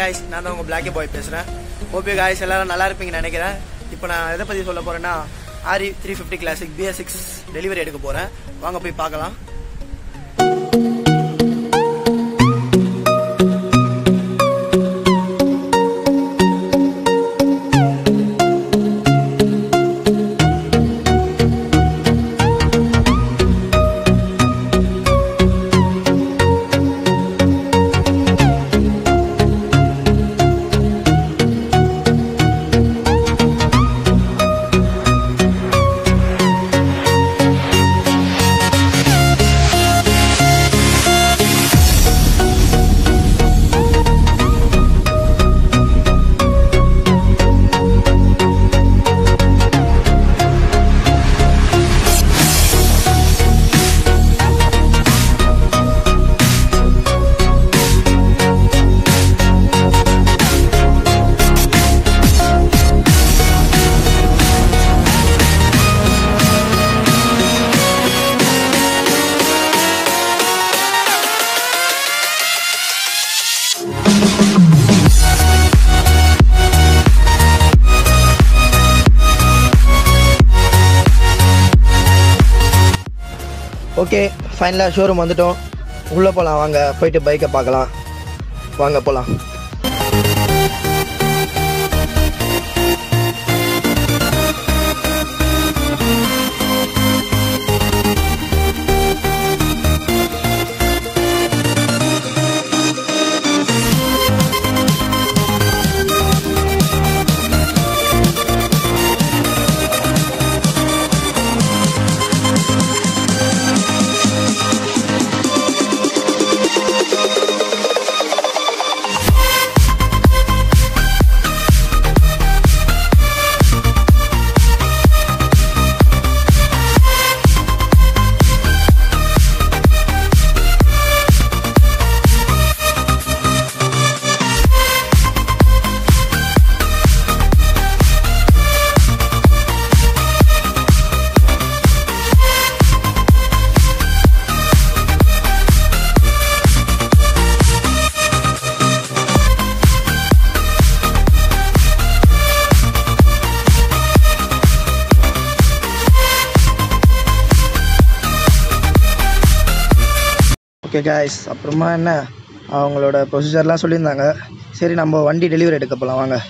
guys, நான் தான் உங்க Blacky Boy பேசுறேன். Hope you guys எல்லாரும் நல்லா இருப்பீங்கன்னு நினைக்கிறேன். இப்போ நான் எதை பத்தி சொல்ல போறேன்னா RE 350 Classic BS6 டெலிவரி எடுக்க போறேன். வாங்க போய் பார்க்கலாம். ஓகே, ஃபைனலாக ஷோரூம் வந்துட்டோம். உள்ளே போகலாம் வாங்க, போயிட்டு பைக்கை பார்க்கலாம். வாங்க போகலாம். ஓகே காய்ஸ், அப்புறமா என்ன அவங்களோட ப்ரொசீஜர்லாம் சொல்லியிருந்தாங்க. சரி, நம்ம வண்டி டெலிவரி எடுக்க போகலாம் வாங்க.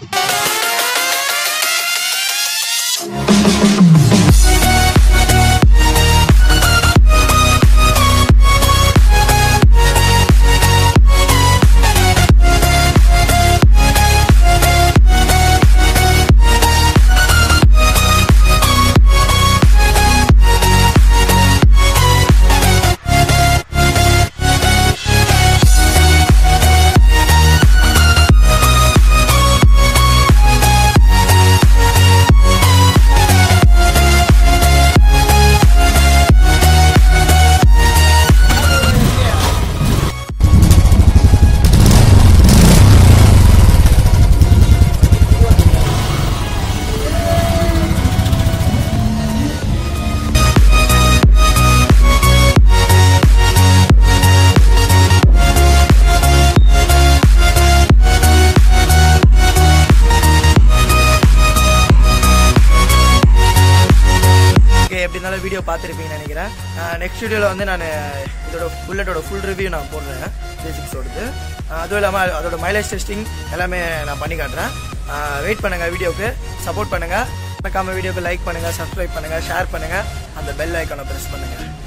எப்படி இருந்தாலும் வீடியோ பார்த்துருப்பீங்கன்னு நினைக்கிறேன். நெக்ஸ்ட் வீடியோவில் வந்து நான் இதோட புல்லட்டோட ஃபுல் ரிவ்யூ நான் போடுறேன் BS6ஓடது. அதுவும் இல்லாமல் அதோட மைலேஜ் டெஸ்டிங் எல்லாமே நான் பண்ணி காட்டுறேன். வெயிட் பண்ணுங்கள், வீடியோவுக்கு சப்போர்ட் பண்ணுங்கள். மறக்காம வீடியோக்கு லைக் பண்ணுங்கள், சப்ஸ்கிரைப் பண்ணுங்கள், ஷேர் பண்ணுங்கள், அந்த பெல் ஐக்கானை ப்ரெஸ் பண்ணுங்கள்.